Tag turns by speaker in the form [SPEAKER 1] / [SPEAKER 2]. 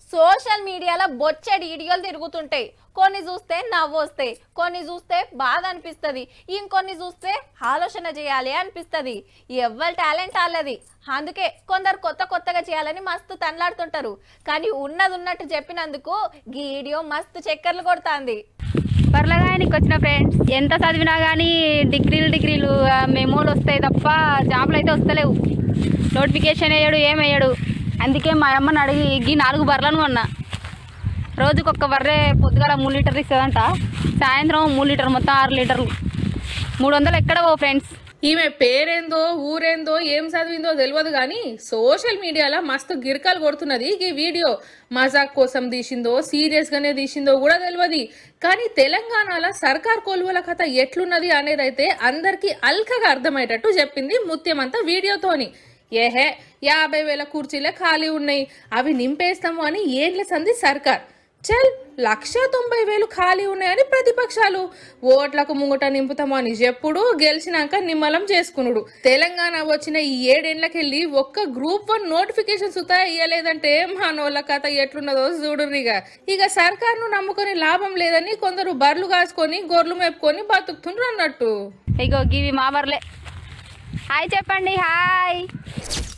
[SPEAKER 1] Social మీడియాలో బొచ్చెడి వీడియోలు తిరుగుతుంటాయి. కొన్ని చూస్తే నవ్వు వస్తాయి, కొన్ని చూస్తే బాధ అనిపిస్తుంది, ఇంకొన్ని చూస్తే ఆలోచన చేయాలి అనిపిస్తుంది. ఎవ్వరి టాలెంట్ వాళ్ళది. అందుకే కొందరు కొత్తగా చేయాలని మస్తు తనలాడుతుంటారు. కానీ ఉన్నది ఉన్నట్టు చెప్పినందుకు ఈ వీడియో మస్తు చక్కర్లు కొడుతుంది.
[SPEAKER 2] పర్లగానికి వచ్చిన ఫ్రెండ్స్ ఎంత చదివినా కానీ డిగ్రీలు మెమోలు వస్తాయి తప్ప జాబ్లు అయితే వస్తలేవు. నోటిఫికేషన్ వేయడు ఏమయ్యాడు. అందుకే మా అమ్మని అడిగి ఈ 4 బర్రెలను కొన్నా. రోజుకు ఒక్క బర్రె పొద్దుగాల 3 లీటర్లు ఇస్తుందంట, సాయంత్రం 3 లీటర్, మొత్తం 6 లీటర్లు. 300 ఎక్కడ పో ఫ్రెండ్స్.
[SPEAKER 3] ఈమె పేరేందో ఊరేందో ఏం చదివిందో తెలియదు కానీ సోషల్ మీడియాలో మస్తు గిరకాలు కొడుతున్నది. ఈ వీడియో మజాక్ కోసం తీసిందో సీరియస్ గానే తీసిందో కూడా తెలియదు. కానీ తెలంగాణలో సర్కార్ కొలువుల కథ ఎట్లున్నది అనేది అయితే అందరికి అల్కగా అర్థమయ్యేటట్టు చెప్పింది ముత్యమంతా వీడియోతోని. ఏహే 50,000 కుర్చీలే ఖాళీ ఉన్నాయి, అవి నింపేస్తాము అని ఏండ్ల సంది సర్కార్. చల్ 1,90,000 ఖాళీ ఉన్నాయని ప్రతిపక్షాలు. ఓట్లకు ముంగట నింపుతాము అని చెప్పుడు, గెలిచినాక నిమ్మలం చేసుకునుడు. తెలంగాణ వచ్చిన ఈ 7 ఏళ్లకెళ్ళి ఒక్క గ్రూప్ 1 నోటిఫికేషన్ సుతా ఇయ్యలేదంటే మనోళ్ళ కథ ఎట్లున్నదో చూడుర్రిగా. ఇక సర్కార్ను నమ్ముకొని లాభం లేదని కొందరు బర్లు కాసుకొని గొర్రెలు మేపుకొని బతుకుతుండ్రు అన్నట్టు.
[SPEAKER 2] ఇగో గివి మా బర్లే. హాయ్ చెప్పండి. హాయ్.